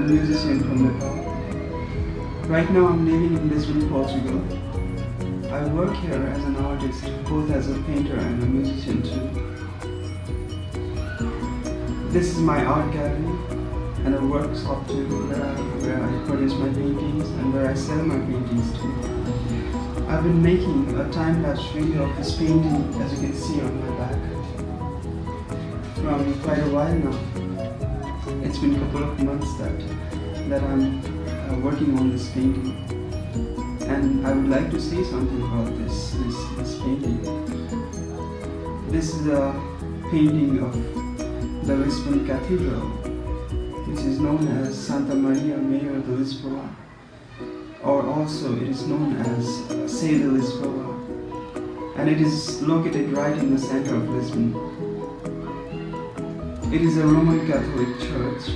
musician from Nepal. Right now I'm living in Lisbon, Portugal. I work here as an artist, both as a painter and a musician too. This is my art gallery and a workshop too, where I produce my paintings and where I sell my paintings too. I've been making a time-lapse video of this painting, as you can see on my back, from quite a while now. It's been a couple of months that I'm working on this painting, and I would like to say something about this painting. This is a painting of the Lisbon Cathedral, which is known as Santa Maria Maior de Lisboa, or also it is known as Sé de Lisboa, and it is located right in the center of Lisbon. It is a Roman Catholic church,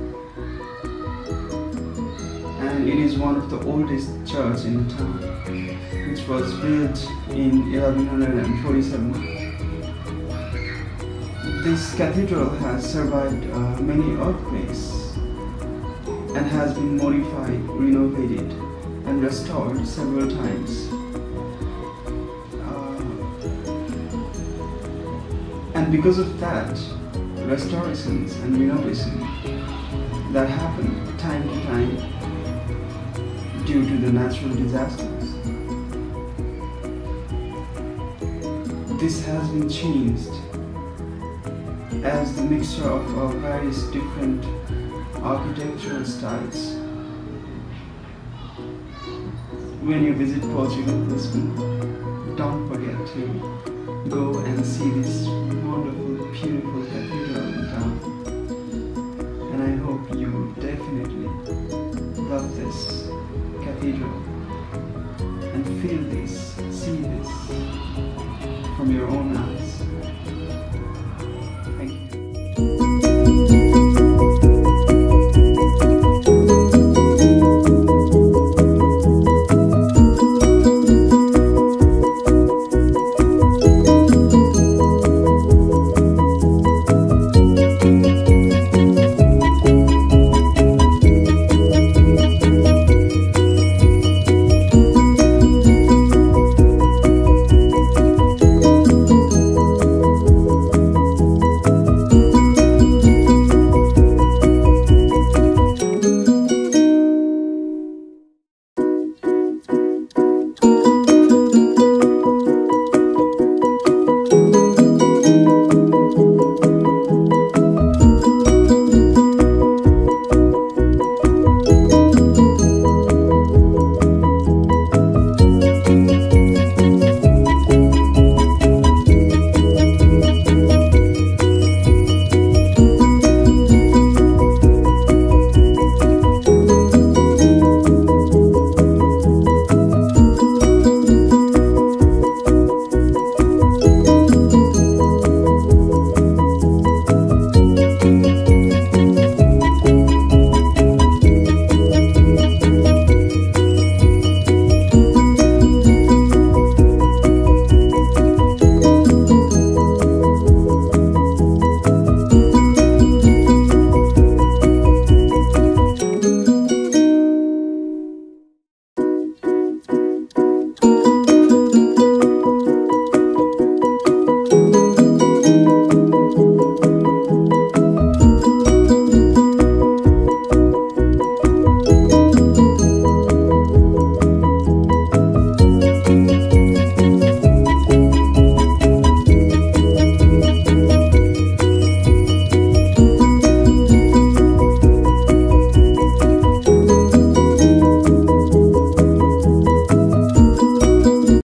and it is one of the oldest churches in the town, which was built in 1147. This cathedral has survived many earthquakes and has been modified, renovated, and restored several times. And because of that, restorations and renovations that happen time to time due to the natural disasters, this has been changed as the mixture of various different architectural styles. When you visit Portugal, Lisbon, don't forget to go and see this wonderful, beautiful cathedral in town. And I hope you definitely love this cathedral and feel this, see this from your own